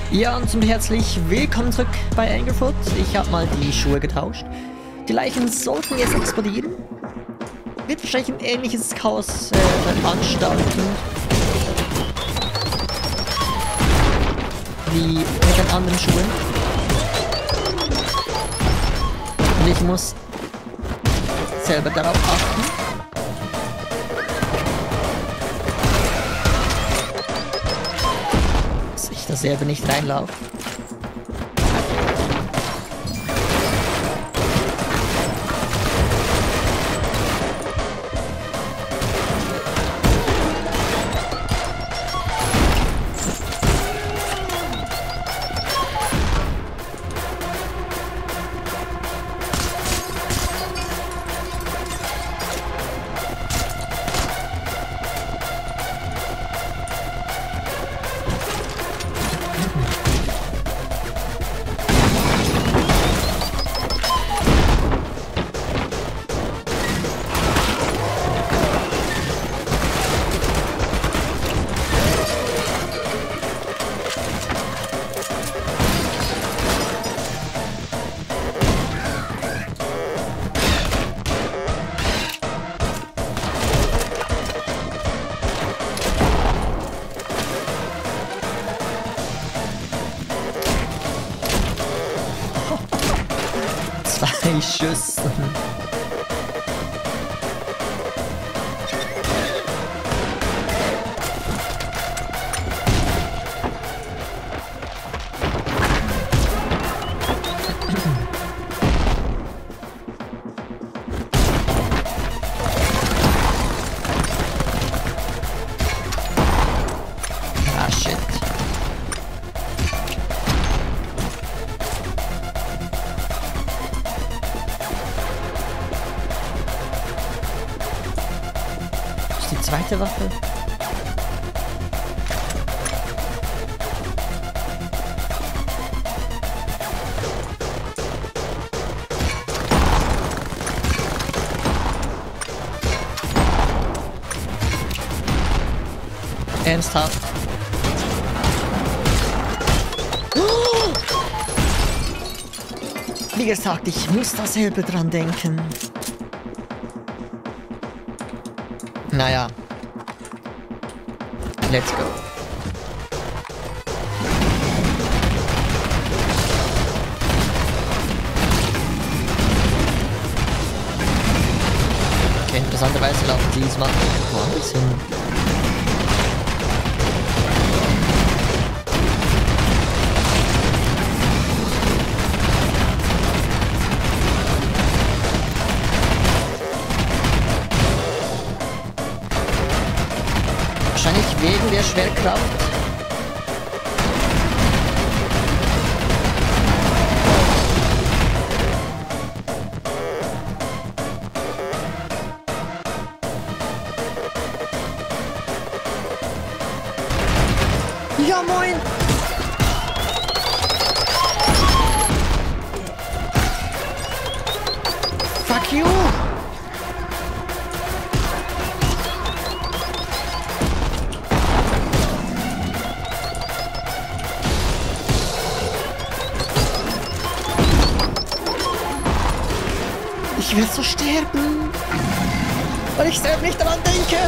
Ja, und herzlich willkommen zurück bei Anglefoot. Ich habe mal die Schuhe getauscht. Die Leichen sollten jetzt explodieren. Wird wahrscheinlich ein ähnliches Chaos veranstalten. Wie mit den anderen Schuhen. Und ich muss selber darauf achten. Dass ich da selber nicht reinlaufe. Zwei Schüsse. Ah, shit. Die zweite Waffe. Ernsthaft. Wie gesagt, ich muss da selber dran denken. Naja. Let's go. Okay, interessanterweise laufen die diesmal woanders hin. Wahrscheinlich wegen der Schwerkraft. Ja, moin! Fuck you! Ich will so sterben, weil ich selbst nicht daran denke.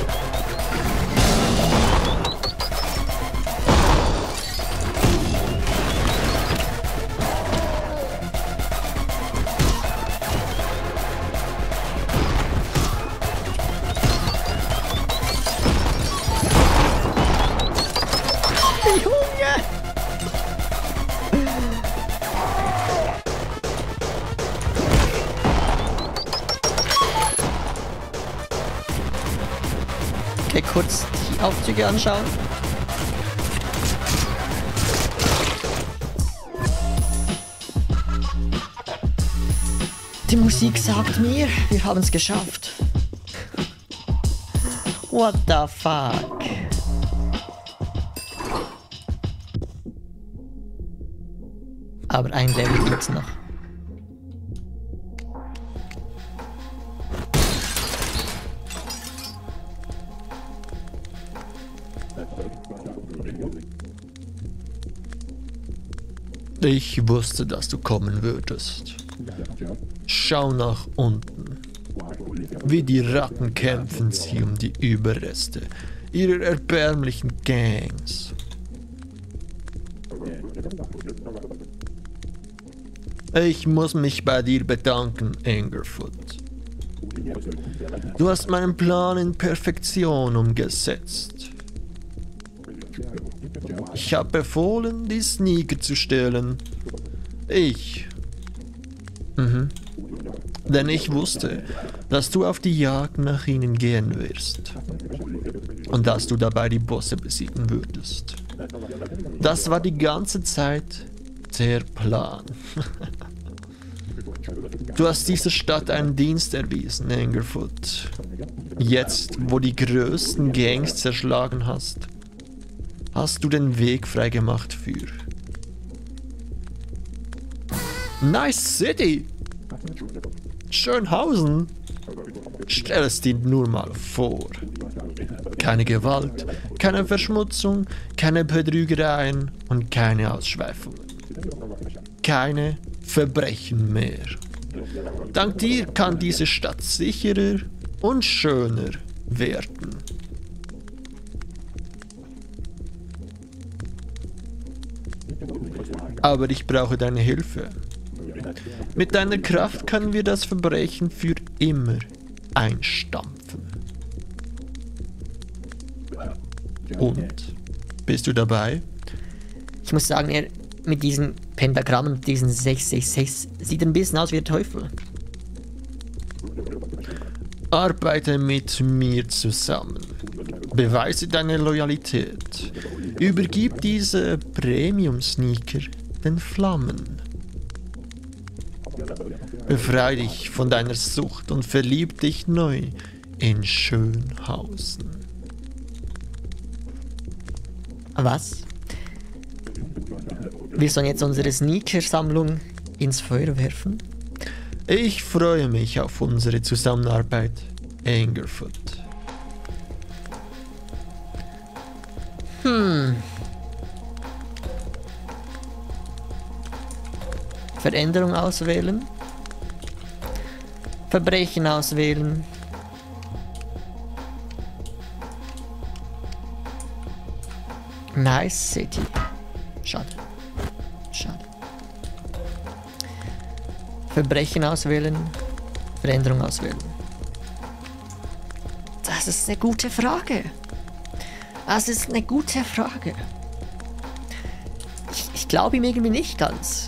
Junge! Okay, kurz die Aufzüge anschauen. Die Musik sagt mir, wir haben es geschafft. What the fuck? Aber ein Level gibt's noch. Ich wusste, dass du kommen würdest. Schau nach unten. Wie die Ratten kämpfen sie um die Überreste ihrer erbärmlichen Gangs. Ich muss mich bei dir bedanken, Angerfoot. Du hast meinen Plan in Perfektion umgesetzt. Ich habe befohlen, die Sneaker zu stehlen. Denn ich wusste, dass du auf die Jagd nach ihnen gehen wirst. Und dass du dabei die Bosse besiegen würdest. Das war die ganze Zeit der Plan. Du hast dieser Stadt einen Dienst erwiesen, Angerfoot. Jetzt, wo die größten Gangs zerschlagen hast, hast du den Weg freigemacht für Nice City! Schönhausen! Stell es dir nur mal vor. Keine Gewalt, keine Verschmutzung, keine Betrügereien und keine Ausschweifungen. Keine Verbrechen mehr. Dank dir kann diese Stadt sicherer und schöner werden. Aber ich brauche deine Hilfe. Mit deiner Kraft können wir das Verbrechen für immer einstampfen. Und? Bist du dabei? Ich muss sagen, er mit diesen Pentagrammen, mit diesen 666, sieht ein bisschen aus wie der Teufel. Arbeite mit mir zusammen. Beweise deine Loyalität. Übergib diese Premium-Sneaker den Flammen. Befreie dich von deiner Sucht und verlieb dich neu in Schönhausen. Was? Wir sollen jetzt unsere Sneaker-Sammlung ins Feuer werfen? Ich freue mich auf unsere Zusammenarbeit, Angerfoot. Veränderung auswählen. Verbrechen auswählen. Nice City. Schade. Schade. Verbrechen auswählen. Veränderung auswählen. Das ist eine gute Frage. Das ist eine gute Frage. Ich glaube ihm irgendwie nicht ganz.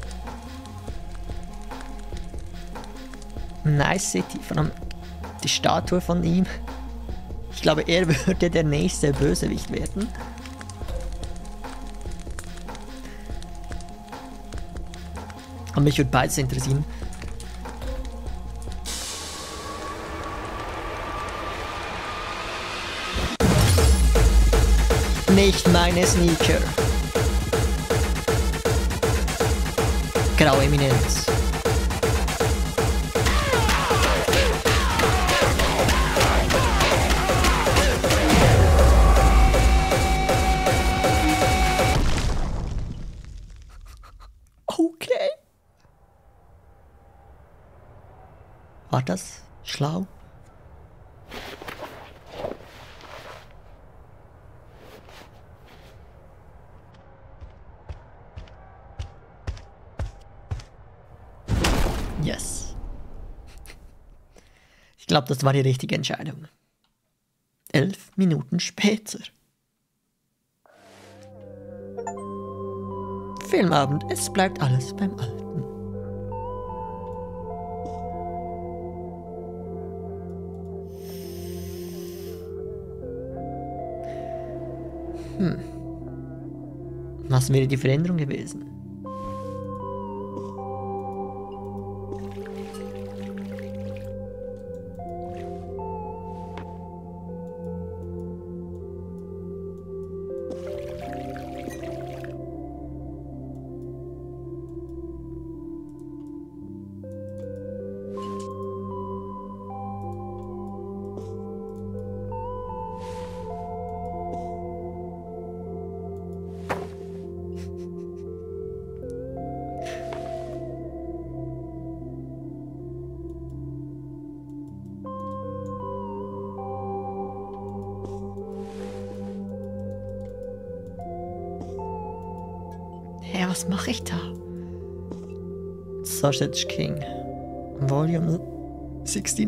Nice City, vor allem die Statue von ihm. Ich glaube, er würde der nächste Bösewicht werden. Und mich würde beides interessieren. Nicht meine Sneaker. Graue Eminenz. Okay. War das schlau? Yes. Ich glaube, das war die richtige Entscheidung. 11 Minuten später. Filmabend, es bleibt alles beim Alten. Was wäre die Veränderung gewesen? Hä, was mache ich da? Sausage King. Volume 69.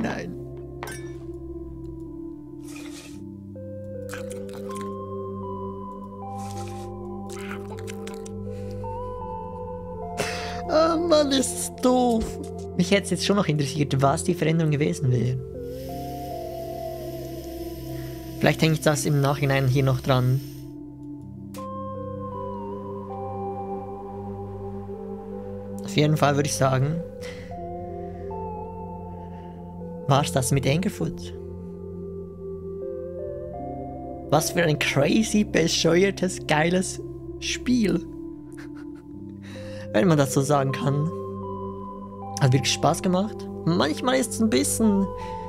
Oh Mann, ist das doof. Mich hätte es jetzt schon noch interessiert, was die Veränderung gewesen wäre. Vielleicht hänge ich das im Nachhinein hier noch dran. Auf jeden Fall würde ich sagen, war's das mit Angerfoot. Was für ein crazy, bescheuertes, geiles Spiel. Wenn man das so sagen kann. Hat wirklich Spaß gemacht. Manchmal ist es ein bisschen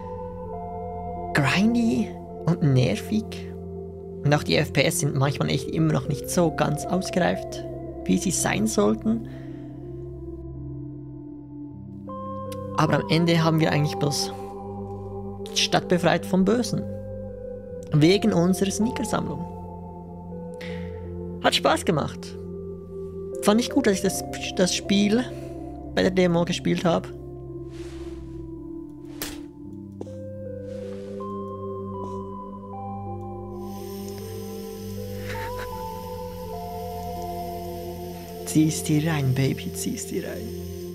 grindy und nervig. Und auch die FPS sind manchmal echt immer noch nicht so ganz ausgereift, wie sie sein sollten. Aber am Ende haben wir eigentlich bloß die Stadt befreit vom Bösen. Wegen unserer Sneakersammlung. Hat Spaß gemacht. Fand ich gut, dass ich das Spiel bei der Demo gespielt habe. Ziehst die rein, Baby, ziehst die rein.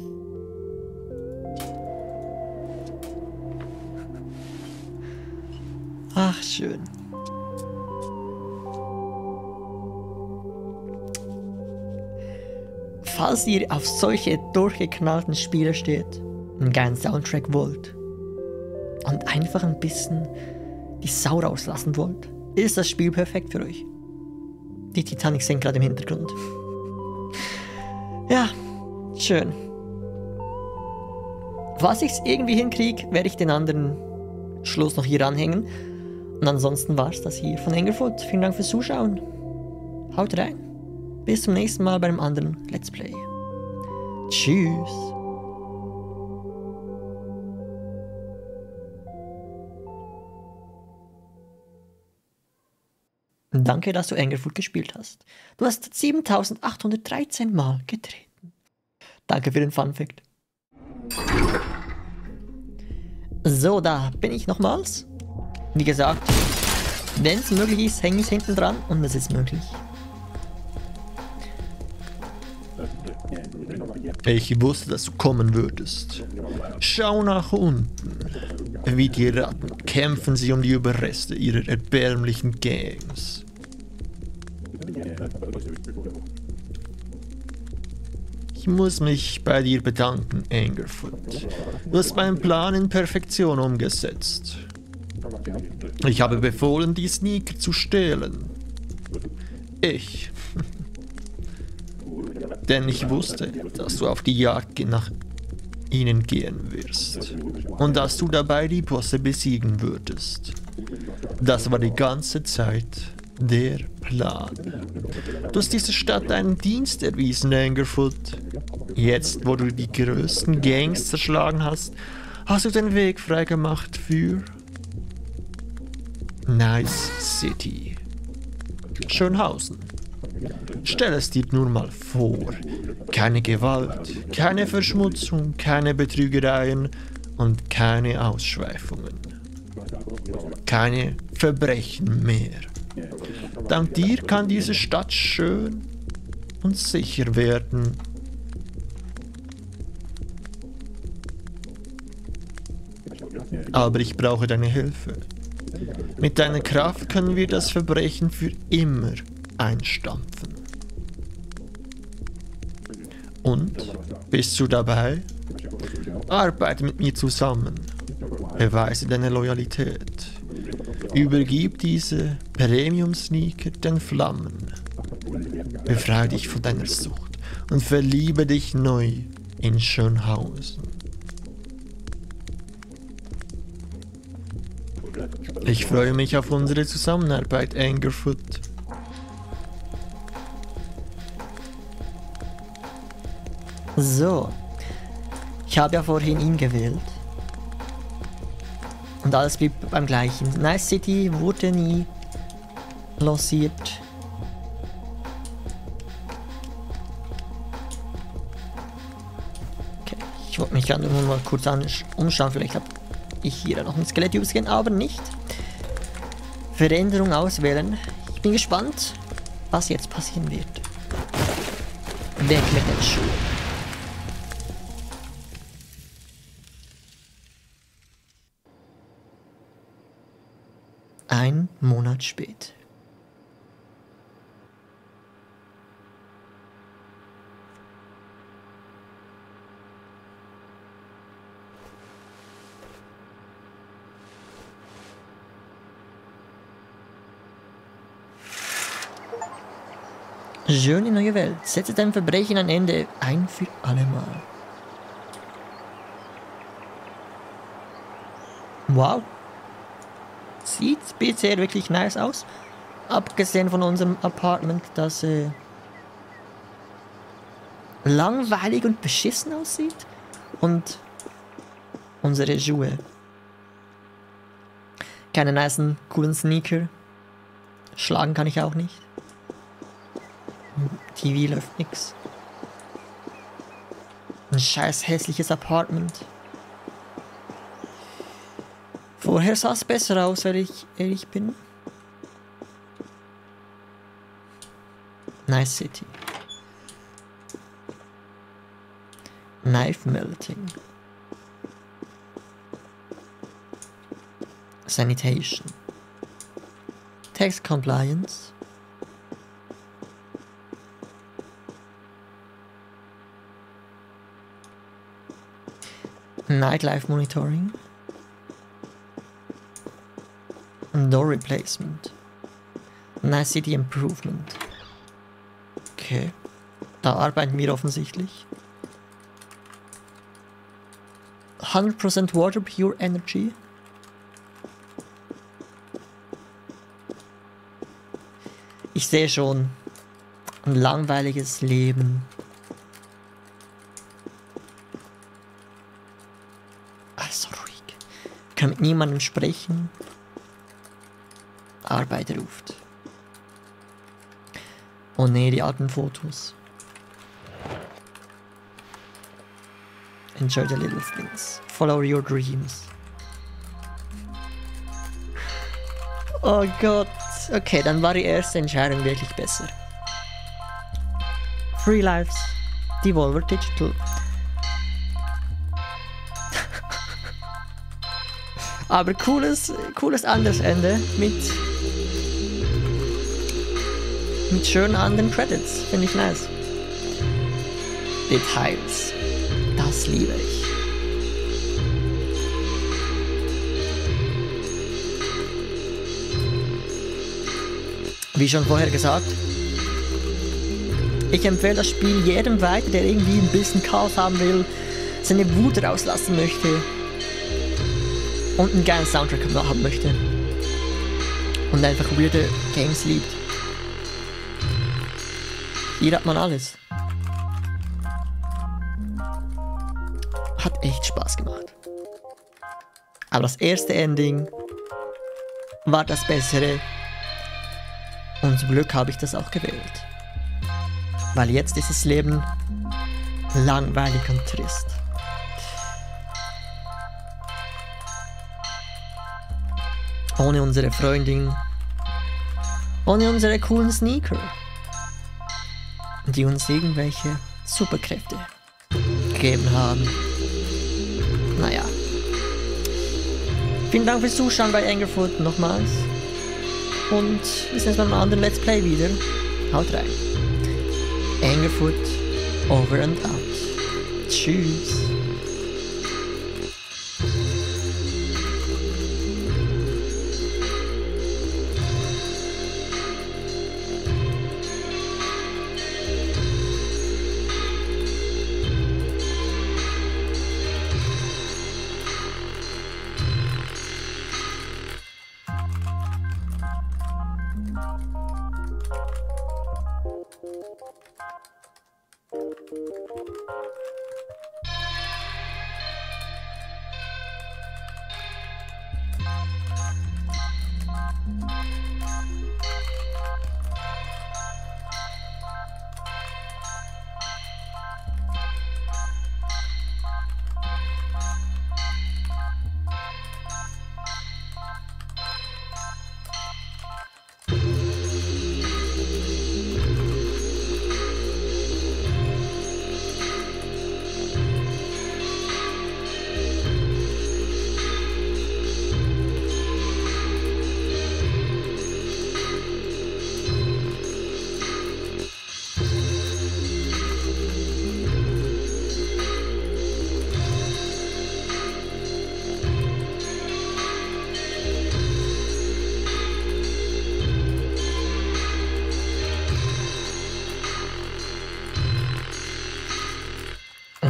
Ach, schön. Falls ihr auf solche durchgeknallten Spiele steht, einen geilen Soundtrack wollt und einfach ein bisschen die Sau rauslassen wollt, ist das Spiel perfekt für euch. Die Titanic singt gerade im Hintergrund. Ja, schön. Falls ich es irgendwie hinkriege, werde ich den anderen Schluss noch hier anhängen. Und ansonsten war es das hier von Angerfoot. Vielen Dank fürs Zuschauen. Haut rein. Bis zum nächsten Mal bei einem anderen Let's Play. Tschüss. Danke, dass du Angerfoot gespielt hast. Du hast 7813 Mal getreten. Danke für den Funfact. So, da bin ich nochmals. Wie gesagt, wenn es möglich ist, hänge ich es hinten dran und es ist möglich. Ich wusste, dass du kommen würdest. Schau nach unten. Wie die Ratten kämpfen sie um die Überreste ihrer erbärmlichen Gangs. Ich muss mich bei dir bedanken, Angerfoot. Du hast meinen Plan in Perfektion umgesetzt. Ich habe befohlen, die Sneaker zu stehlen. Ich. Denn ich wusste, dass du auf die Jagd nach ihnen gehen wirst. Und dass du dabei die Bosse besiegen würdest. Das war die ganze Zeit der Plan. Du hast dieser Stadt einen Dienst erwiesen, Angerfoot. Jetzt, wo du die größten Gangs zerschlagen hast, hast du den Weg freigemacht für Nice City. Schönhausen. Stell es dir nur mal vor. Keine Gewalt, keine Verschmutzung, keine Betrügereien und keine Ausschweifungen. Keine Verbrechen mehr. Dank dir kann diese Stadt schön und sicher werden. Aber ich brauche deine Hilfe. Mit deiner Kraft können wir das Verbrechen für immer einstampfen. Und? Bist du dabei? Arbeite mit mir zusammen. Beweise deine Loyalität. Übergib diese Premium-Sneaker den Flammen. Befreie dich von deiner Sucht und verliebe dich neu in Schönhausen. Ich freue mich auf unsere Zusammenarbeit, Angerfoot. So. Ich habe ja vorhin ihn gewählt. Und alles blieb beim gleichen. Nice City wurde nie lanciert. wollte mich gerade nur mal kurz umschauen. Vielleicht habe ich hier noch ein Skelett übersehen, aber nicht. Veränderung auswählen. Ich bin gespannt, was jetzt passieren wird. Weg mit den Schuhen. Ein Monat später. Schöne neue Welt. Setze deinem Verbrechen ein Ende ein für allemal. Wow. Sieht bisher wirklich nice aus. Abgesehen von unserem Apartment, das langweilig und beschissen aussieht. Und unsere Schuhe. Keine nicen, coolen Sneaker. Schlagen kann ich auch nicht. TV läuft nix. Ein scheiß hässliches Apartment. Vorher sah es besser aus, wenn ich ehrlich bin. Nice City. Knife melting. Sanitation. Tax compliance. Nightlife monitoring. Door replacement. Nice city improvement. Okay. Da arbeiten wir offensichtlich. 100% water pure energy. Ich sehe schon ein langweiliges Leben. Also ruhig. Ich kann mit niemandem sprechen. Arbeit ruft. Oh nee, die alten Fotos. Enjoy the little things. Follow your dreams. Oh Gott. Okay, dann war die erste Entscheidung wirklich besser. Free Lives. Devolver Digital. Aber cooles anderes Ende mit schönen anderen Credits. Finde ich nice. Details. Das liebe ich. Wie schon vorher gesagt, ich empfehle das Spiel jedem weiter, der irgendwie ein bisschen Chaos haben will, seine Wut rauslassen möchte und einen geilen Soundtrack haben möchte und einfach weirde Games liebt. Hier hat man alles. Hat echt Spaß gemacht. Aber das erste Ending war das bessere. Und zum Glück habe ich das auch gewählt. Weil jetzt ist das Leben langweilig und trist. Ohne unsere Freundin. Ohne unsere coolen Sneaker. Die uns irgendwelche Superkräfte gegeben haben. Naja. Vielen Dank fürs Zuschauen bei Angerfoot nochmals. Und wir sehen uns beim anderen Let's Play wieder. Haut rein. Angerfoot, over and out. Tschüss.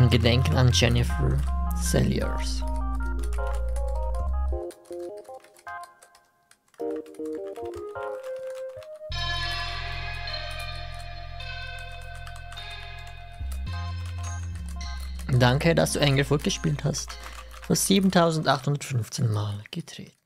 Ein Gedenken an Jennifer Selliers. Danke, dass du Engelfurt gespielt hast. Vor 7815 Mal gedreht.